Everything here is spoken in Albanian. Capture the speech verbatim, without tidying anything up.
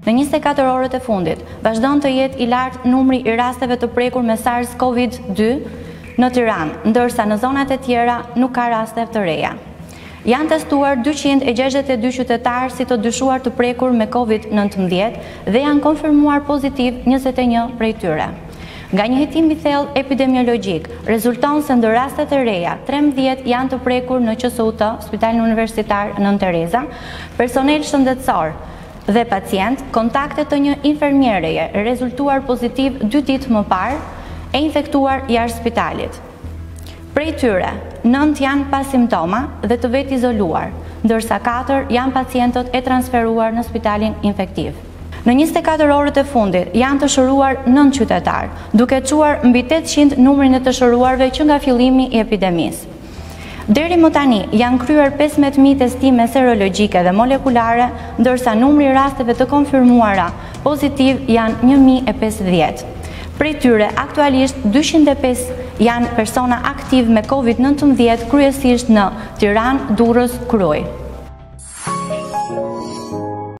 Në njëzet e katër orët e fundit, vazhdon të jetë i lartë numri i rasteve të prekur me SARS CoV dy në Tiranë, ndërsa në zonat e tjera nuk ka raste të reja. Janë testuar dyqind e gjashtëdhjetë e dy qytetarë si të dyshuar të prekur me COVID nëntëmbëdhjetë dhe janë konfirmuar pozitiv njëzet e një prej tyre. Nga një hetim i thellë epidemiologjik, rezulton se ndër rastet e reja, trembëdhjetë janë të prekur në Q S U T, Spitalin Universitar Nën Tereza, personel shëndetësor dhe pacient, kontakte të një infermiereje rezultuar pozitiv dy ditë më parë e infektuar jashtë spitalit. Prej tyre, nënt janë pa simptoma dhe të vetë izoluar, ndërsa katër janë pacientët e transferuar në spitalin infektiv. Në njëzet e katër orët e fundit janë të shëruar nënt qytetarë, duke çuar mbi tetëqind numrin e të shëruarve që nga fillimi i epidemisë. Deri më tani janë kryer pesëmbëdhjetë mijë testime serologjike dhe molekulare, ndërsa numri i rasteve të konfirmuara pozitiv janë një mijë e pesëdhjetë. Prej tyre, aktualisht dyqind e pesë janë persona aktiv me COVID nëntëmbëdhjetë, kryesisht në Tiranë, Durrës, Krujë.